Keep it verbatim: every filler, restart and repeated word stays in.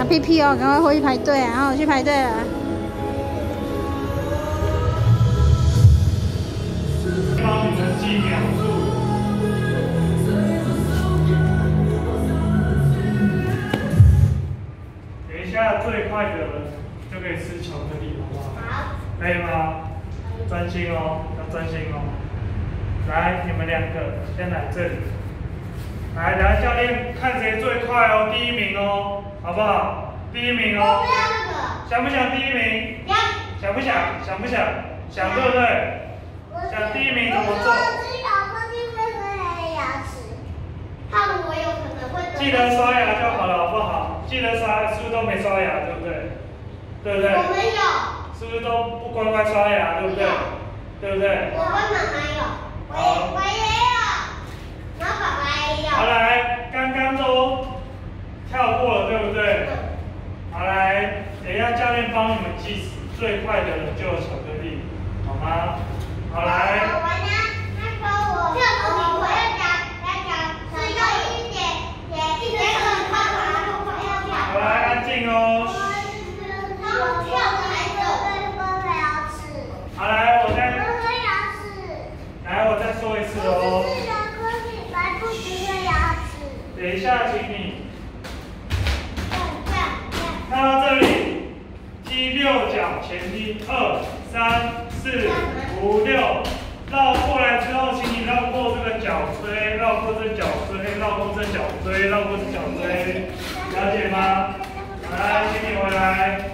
打屁屁哦，赶快回去排队啊！然后我去排队了。 帮你们记秒数。等一下最快的就可以吃巧克力，好不好？好。可以吗？专心哦，要专心哦。来，你们两个先来这里。来，等下教练看谁最快哦，第一名哦，好不好？第一名哦。 我不要那个。 想不想第一名？ 要。 想不想？想不想？想对不对？想第一名怎么做？ 我吃巧克力会黑牙齿，看我有可能会。 记得刷牙就好了，好不好？记得刷，是不是都没刷牙，对不对？对不对？ 我没有。 是不是都不乖乖刷牙，对不对？对不对？ 我跟妈妈有，我也我也有，然后爸爸也有。 好，来，刚刚都跳过了，对不对？好，来，等一下教练帮你们计时，最快的人就有巧克力，好吗？好，来。 我呢，那个我跳绳我要讲要讲，是用一点点一点很快快快要跳。 好，来，安静哦。 然后跳的还是会喝牙齿。 好，来，我再。 喝牙齿。 来，我再说一次哦。 是巧克力，来不及喝牙齿。 等一下，请你这样这样这样。 看到这里，踢六脚前踢，二三四五六，绕过来之后，请你绕过这个脚椎，绕过这脚椎，绕过这脚椎，绕过这脚椎，了解吗？来，请你回来。